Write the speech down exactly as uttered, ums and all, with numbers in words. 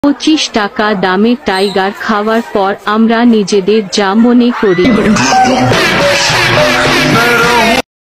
পঁচিশ টাকা দামের টাইগার খাওয়ার পর আমরা নিজেদের যা মনে করি